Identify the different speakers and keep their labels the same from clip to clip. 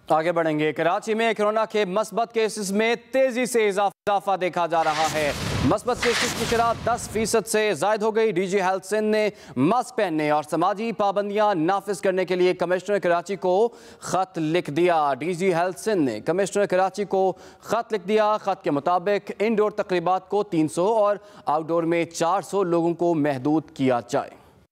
Speaker 1: आगे बढ़ेंगे। कराची में कोरोना के मस्बत केसेस में तेजी से इजाफा देखा जा रहा है। मस्बत केसेस की शरह 10% से जायद हो गई। डीजी हेल्थ सिंध ने मास्क पहनने और समाजी पाबंदियां नाफिज करने के लिए कमिश्नर कराची को खत लिख दिया। डीजी हेल्थ सिंध ने कमिश्नर कराची को खत लिख दिया। खत के मुताबिक इंडोर तकरीबात को 300 और आउटडोर में 400 लोगों को महदूद किया जाए।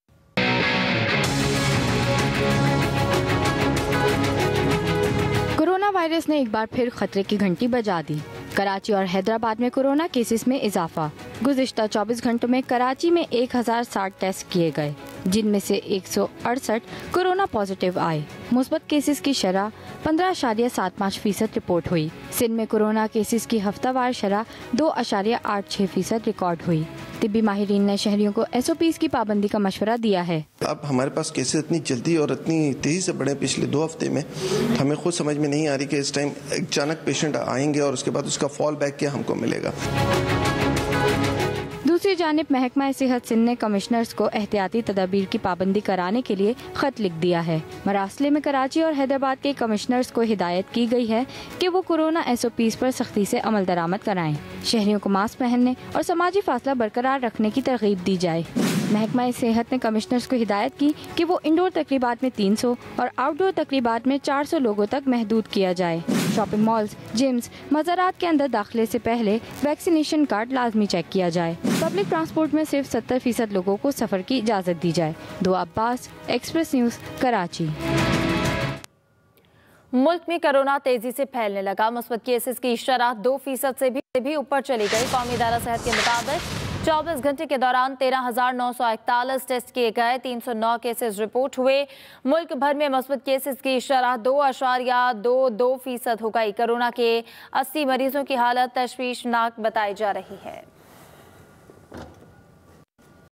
Speaker 2: कोरोना वायरस ने एक बार फिर खतरे की घंटी बजा दी। कराची और हैदराबाद में कोरोना केसेस में इजाफा। गुज़िश्ता 24 घंटों में कराची में 1060 टेस्ट किए गए, जिनमें से 168 कोरोना पॉजिटिव आए। मुस्बत केसेस की शरह 15.75% रिपोर्ट हुई। सिंध में कोरोना केसेस की हफ्तावार शरह 2.86% रिकॉर्ड हुई। तिब्बी माहिरीन ने शहरियों को SOPs की पाबंदी का मशवरा दिया है।
Speaker 3: अब हमारे पास केसेस इतनी जल्दी और इतनी तेजी से बढ़े पिछले 2 हफ्ते में, हमें खुद समझ में नहीं आ रही कि इस टाइम अचानक पेशेंट आएंगे और उसके बाद उसका फॉल बैक क्या हमको मिलेगा।
Speaker 2: दूसरी जानिब महकमा सेहत सिंध ने कमिश्नर्स को एहतियाती तदाबीर की पाबंदी कराने के लिए खत लिख दिया है। मरासले में कराची और हैदराबाद के कमिश्नर्स को हिदायत की गई है कि वो कोरोना SOPs पर सख्ती से अमल दरामद कराएं। शहरियों को मास्क पहनने और समाजी फासला बरकरार रखने की तरगीब दी जाए। महकमा सेहत ने कमिश्नर्स को हिदायत की कि वो इंडोर तकरीबात में 300 और आउटडोर तकरीबात में 400 लोगों तक महदूद किया जाए। शॉपिंग मॉल्स, जिम्स, मज़ारात के अंदर दाखिले से पहले वैक्सीनेशन कार्ड लाजमी चेक किया जाए। पब्लिक ट्रांसपोर्ट में सिर्फ 70% लोगों को सफर की इजाज़त दी जाए। दुआ अब्बास, एक्सप्रेस न्यूज़, कराची।
Speaker 4: मुल्क में कोरोना तेजी से फैलने लगा। मुस्बत केसेस की शरह 2% से भी ऊपर चली गई। कौमी इदारा सेहत के मुताबिक 24 घंटे के दौरान 13,941 टेस्ट किए गए, 309 केसेस रिपोर्ट हुए। मुल्क भर में मुस्बत केसेस की शरह 2.22% हो गई। कोरोना के 80 मरीजों की हालत तशवीशनाक बताई जा रही है।